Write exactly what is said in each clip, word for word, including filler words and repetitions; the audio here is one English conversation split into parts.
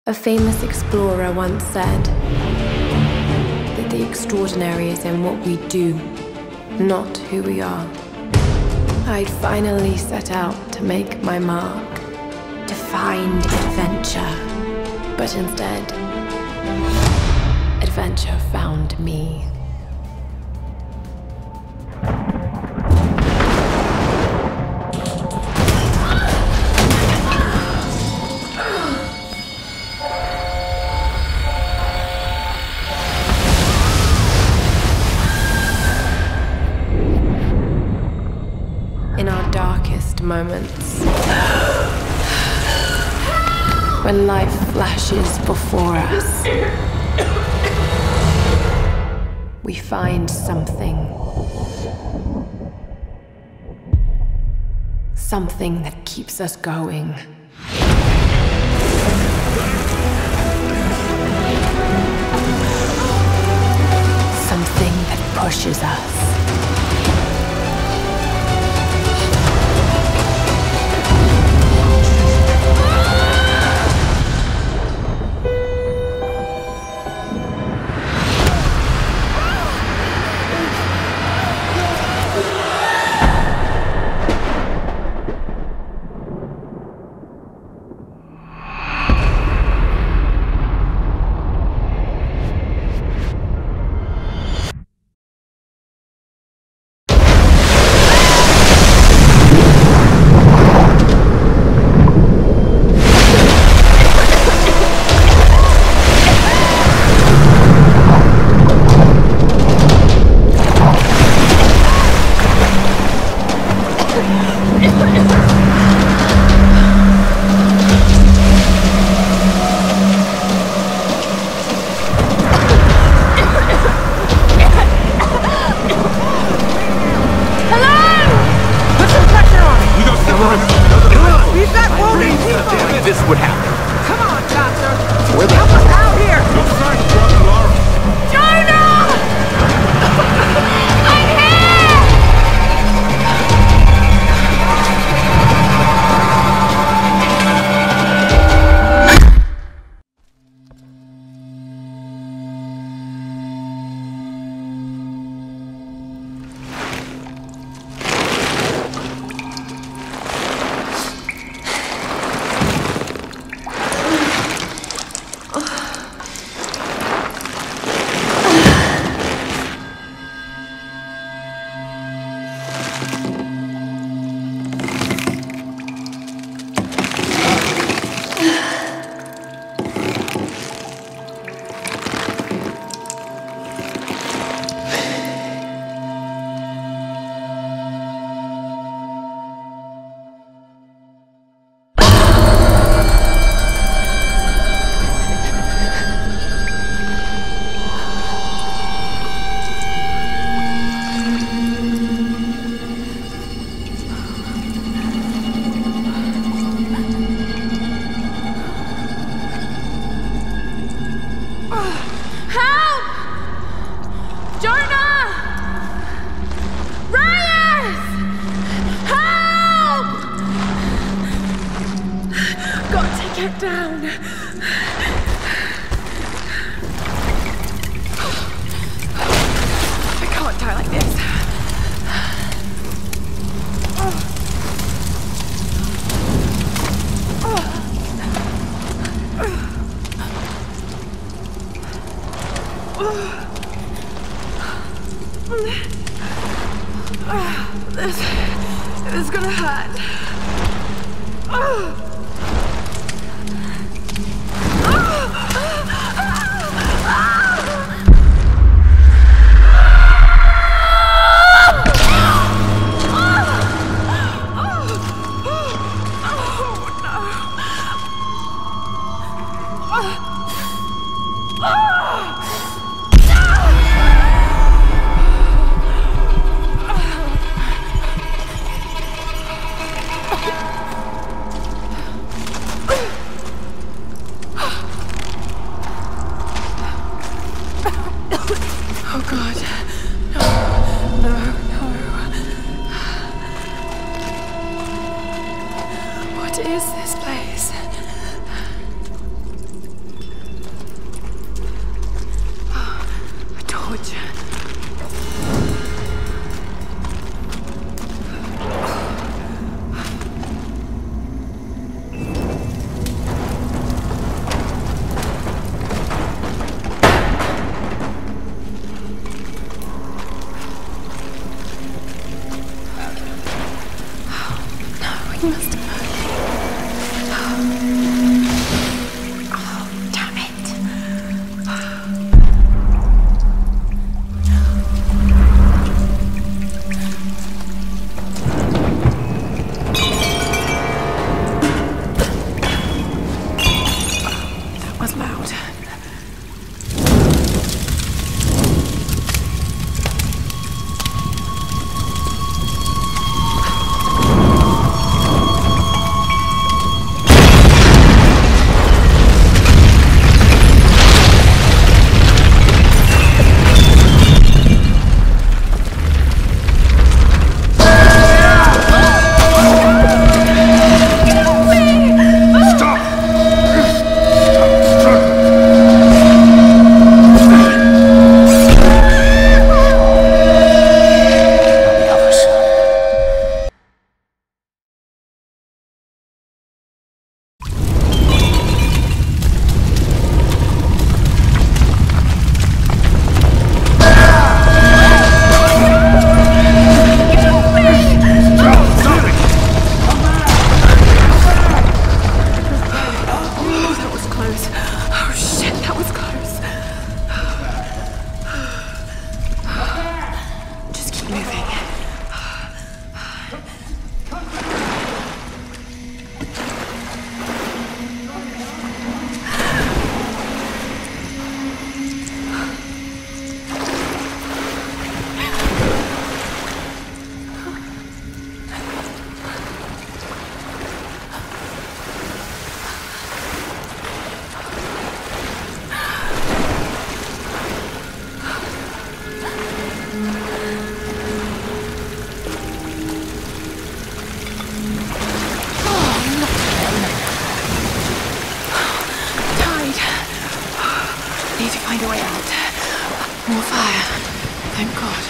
A famous explorer once said that the extraordinary is in what we do, not who we are. I'd finally set out to make my mark, to find adventure. But instead, adventure found me. In our darkest moments, when life flashes before us, we find something. Something that keeps us going. Something that pushes us. This would happen. Come on, Doctor. Where the Help us out here. No sign of Doctor Lara. Jonah! I'm here! Get down. I can't die like this. This, this is gonna hurt. Oh God, no, no, no. What is this place? find a way out. More fire. Thank God.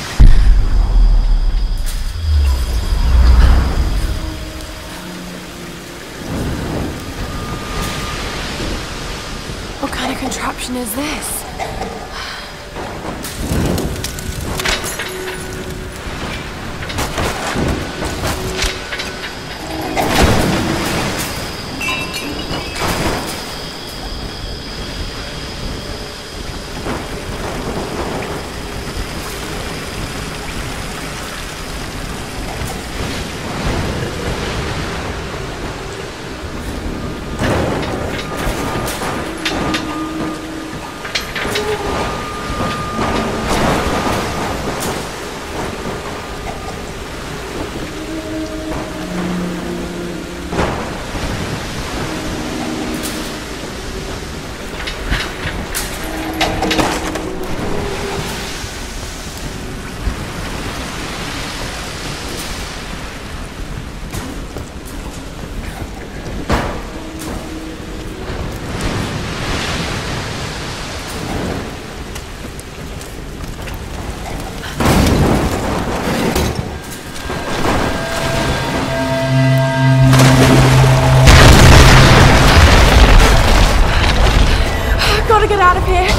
What kind of contraption is this? Gotta get out of here.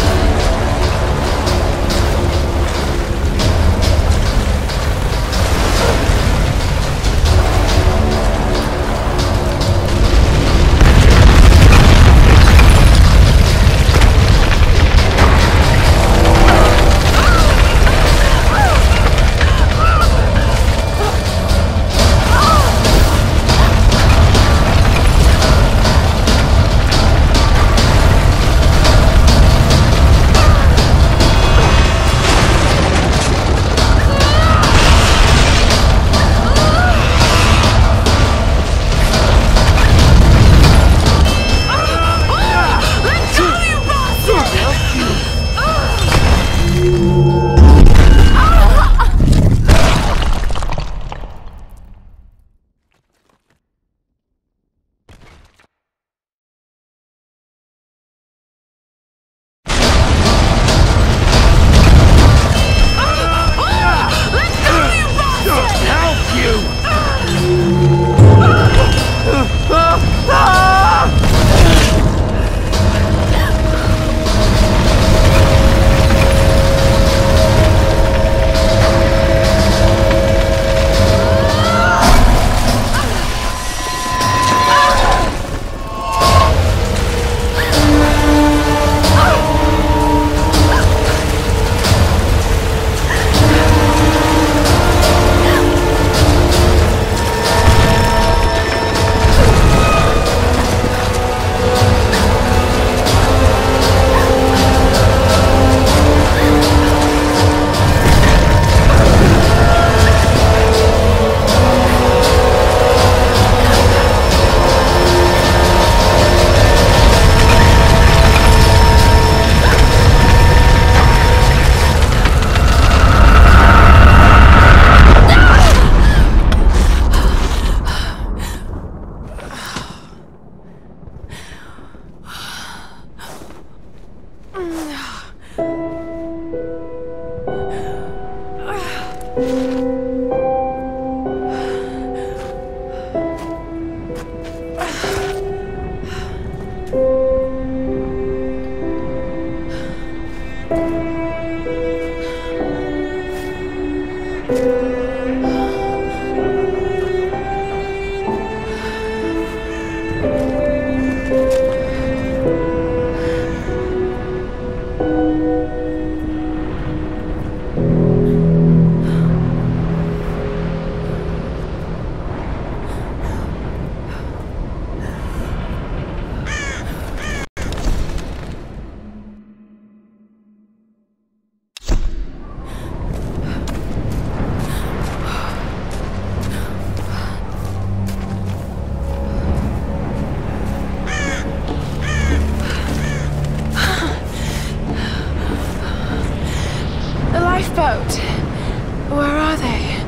Lifeboat. Where are they?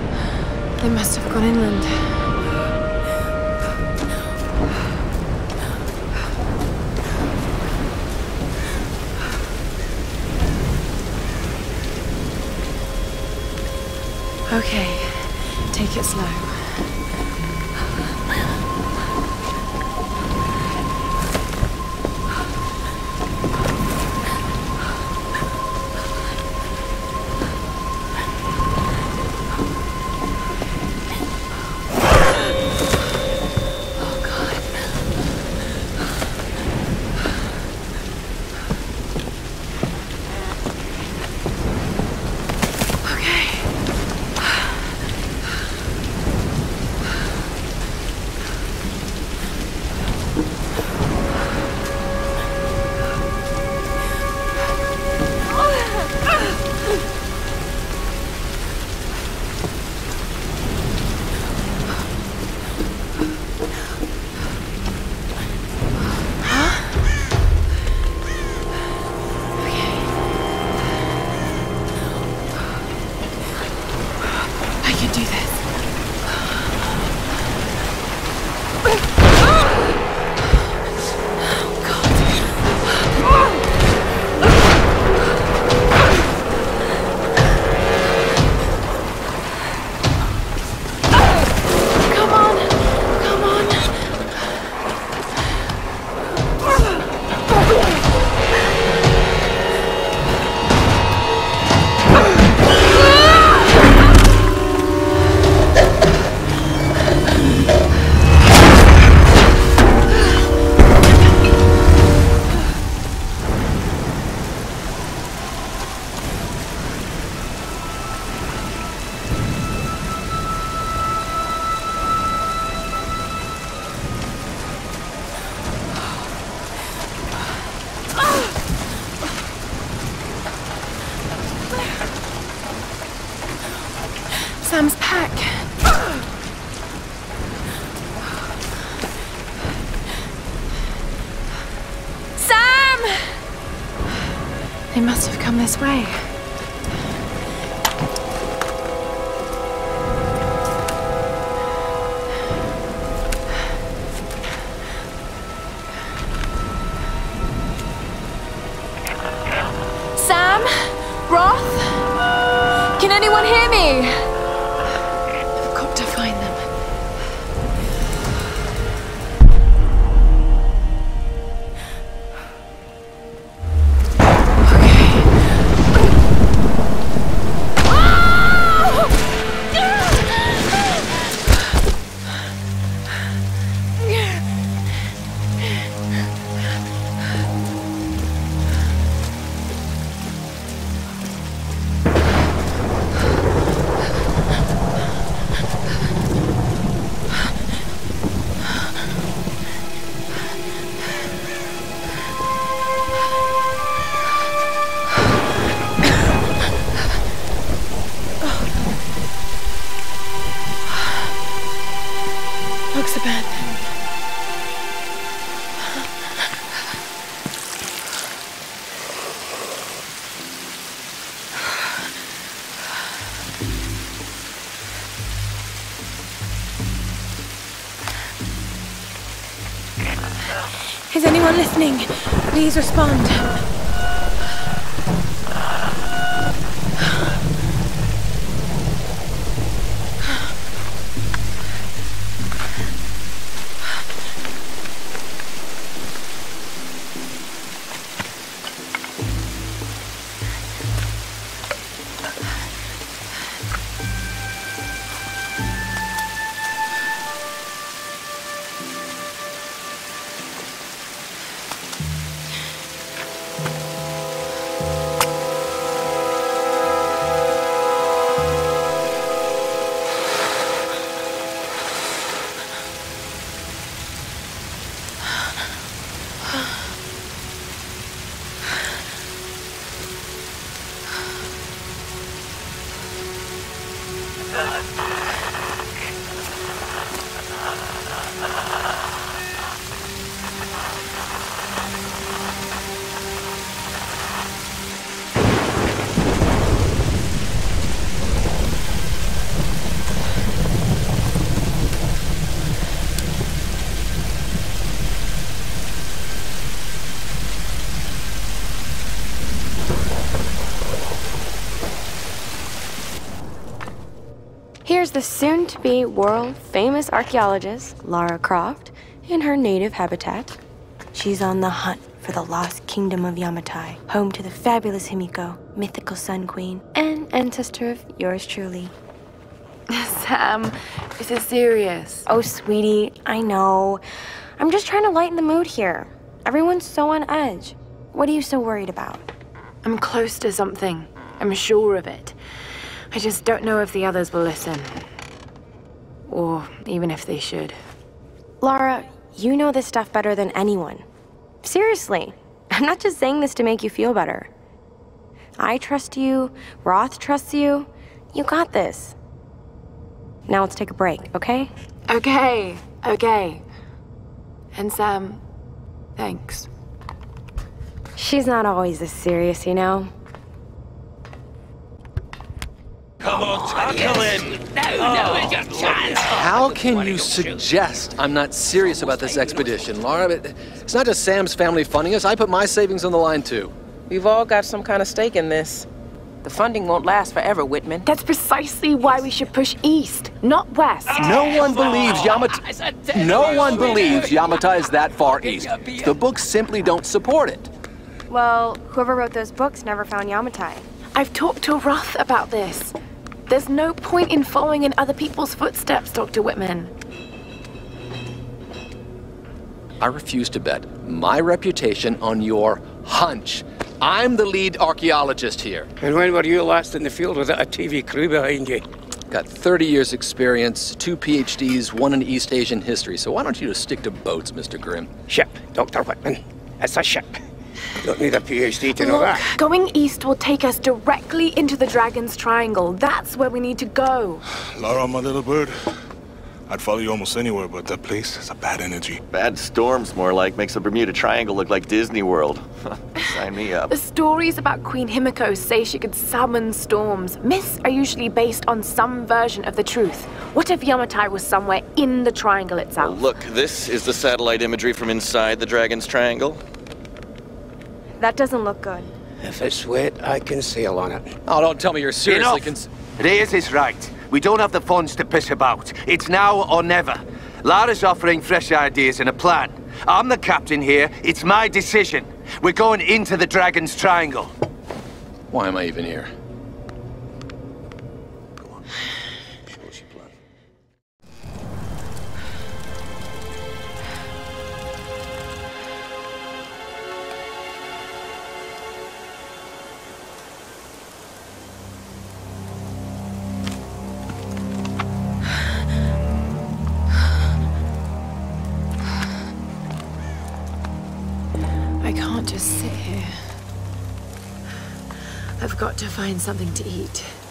They must have gone inland. it slow. Sam's pack. Sam! They must have come this way. Sam? Roth? Can anyone hear me? I've got to find them. Looks abandoned. Is anyone listening? Please respond. is the soon-to-be world-famous archaeologist, Lara Croft, in her native habitat. She's on the hunt for the lost kingdom of Yamatai, home to the fabulous Himiko, mythical Sun Queen, and ancestor of yours truly. Sam, this is serious. Oh, sweetie, I know. I'm just trying to lighten the mood here. Everyone's so on edge. What are you so worried about? I'm close to something. I'm sure of it. I just don't know if the others will listen. Or even if they should. Lara, you know this stuff better than anyone. Seriously, I'm not just saying this to make you feel better. I trust you, Roth trusts you. You got this. Now let's take a break, okay? Okay, okay. And Sam, thanks. She's not always this serious, you know? Come on, tackle in! No, no, it's your chance! How can you suggest I'm not serious about this expedition, Lara? It's not just Sam's family funding us. I put my savings on the line, too. We've all got some kind of stake in this. The funding won't last forever, Whitman. That's precisely why we should push east, not west. No one believes Yamatai... No one believes Yamatai is that far east. The books simply don't support it. Well, whoever wrote those books never found Yamatai. I've talked to Roth about this. There's no point in following in other people's footsteps, Doctor Whitman. I refuse to bet my reputation on your hunch. I'm the lead archaeologist here. And when were you last in the field without a T V crew behind you? Got thirty years experience, two P H Ds, one in East Asian history, so why don't you just stick to boats, Mister Grimm? Ship, Doctor Whitman. It's a ship. Don't need a P H D to know Look, that. going east will take us directly into the Dragon's Triangle. That's where we need to go. Lara, my little bird. I'd follow you almost anywhere, but that place has a bad energy. Bad storms, more like. Makes the Bermuda Triangle look like Disney World. Sign me up. The stories about Queen Himiko say she could summon storms. Myths are usually based on some version of the truth. What if Yamatai was somewhere in the triangle itself? Well, look, this is the satellite imagery from inside the Dragon's Triangle. That doesn't look good. If it's wet, I can sail on it. Oh, don't tell me you're seriously Enough. cons- Reyes is right. We don't have the funds to piss about. It's now or never. Lara's offering fresh ideas and a plan. I'm the captain here. It's my decision. We're going into the Dragon's Triangle. Why am I even here? I can't just sit here. I've got to find something to eat.